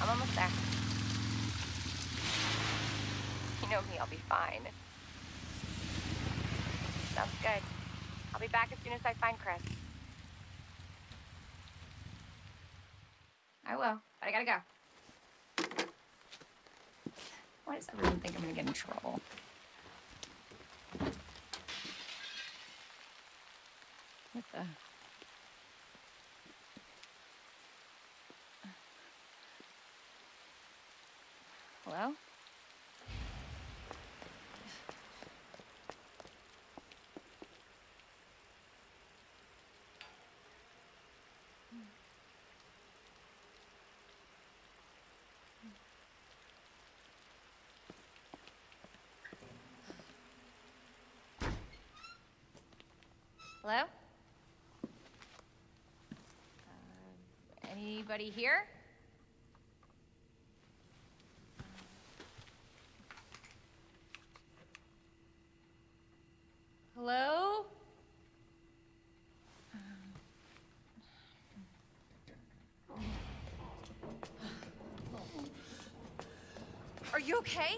almost there. You know me, I'll be fine. Sounds good. I'll be back as soon as I find Chris. I will, but I gotta go. Why does everyone think I'm gonna get in trouble? What the? Hello? Hello? Anybody here? Hello? Are you okay?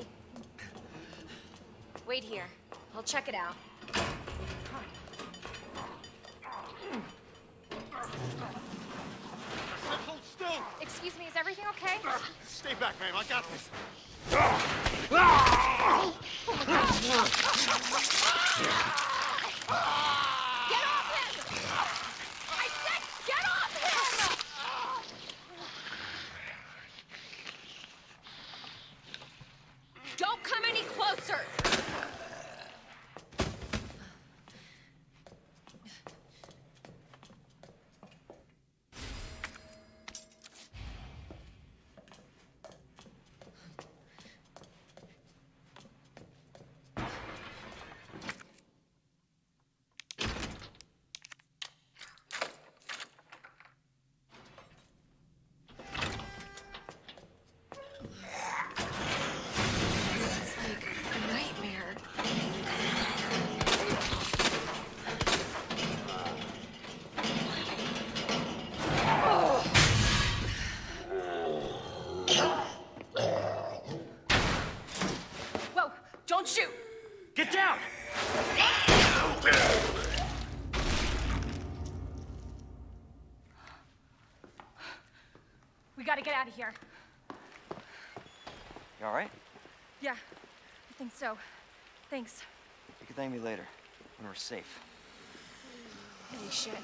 Wait here. I'll check it out. Hold still! Excuse me, is everything okay? Stay back, ma'am. I got this. Get off him! I said get off him! Don't come any closer! Don't shoot! Get down! We gotta get out of here. You all right? Yeah, I think so. Thanks. You can thank me later, when we're safe. Holy shit.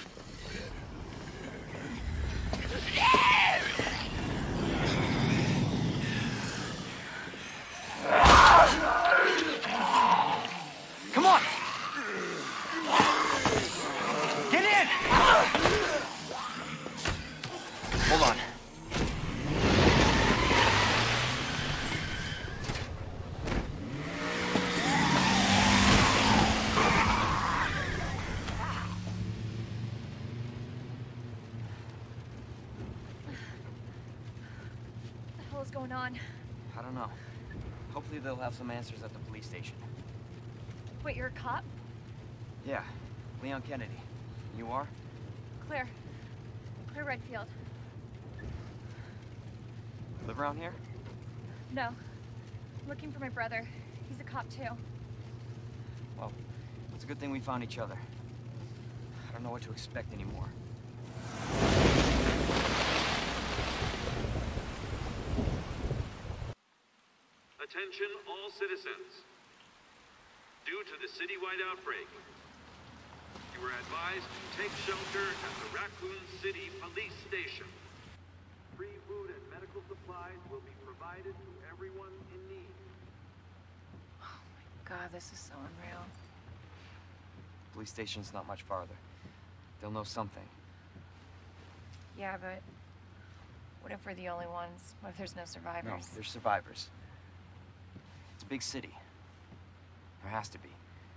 Come on! Get in! Hold on. What the hell is going on? I don't know. Hopefully they'll have some answers at the police station. Wait, you're a cop? Yeah, Leon Kennedy. You are? Claire. Claire Redfield. Live around here? No. I'm looking for my brother. He's a cop too. Well, it's a good thing we found each other. I don't know what to expect anymore. Attention all citizens. Due to the citywide outbreak, you are advised to take shelter at the Raccoon City Police Station. Free food and medical supplies will be provided to everyone in need. Oh my god, this is so unreal. Police station's not much farther. They'll know something. Yeah, but what if we're the only ones? What if there's no survivors? No, there's survivors. It's a big city. There has to be.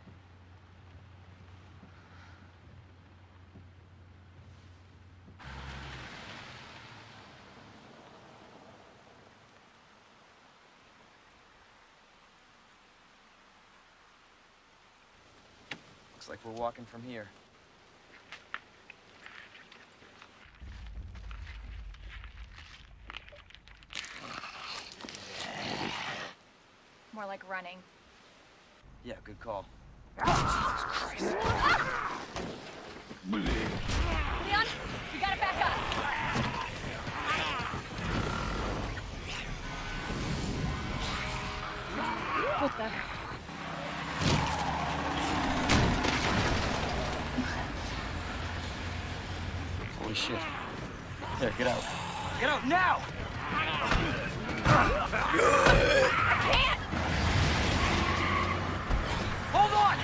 Looks like we're walking from here. like running. Yeah, good call. Leon, you gotta back up. What the? Holy shit. There, get out. Get out now! I can't! Hold on!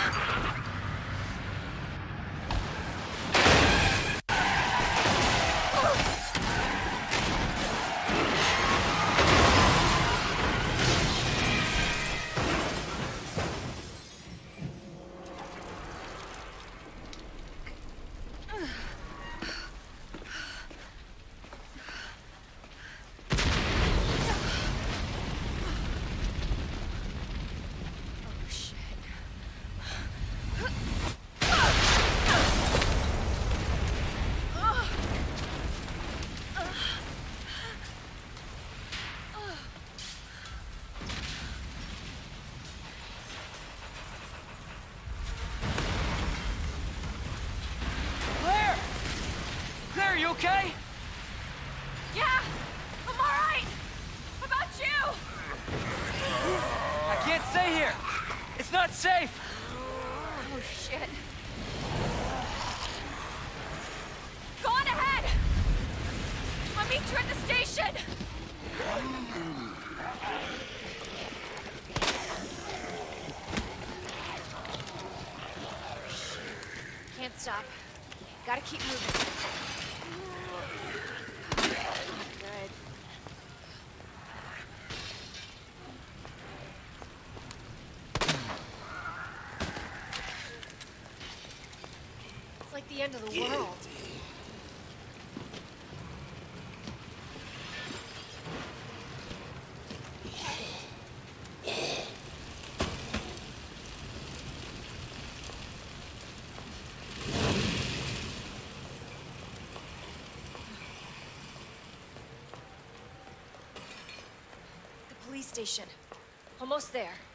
Claire! Claire, are you okay? Yeah, I'm all right. How about you? I can't stay here. It's not safe. Oh, shit. Go on ahead. I'll meet you at the station. Can't stop. Gotta keep moving. Good. It's like the end of the world. The police station. Almost there.